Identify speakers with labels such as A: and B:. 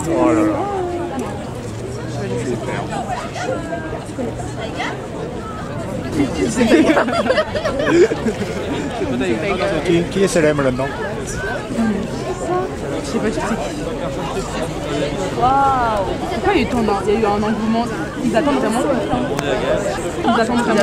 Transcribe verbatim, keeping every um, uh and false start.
A: Oh là là. qui, qui est célèbre là-dedans?
B: Je sais pas du tout. Waouh! Pourquoi il y a eu tant d'en- il y a eu un engouement? Ils attendent vraiment. Ils attendent vraiment.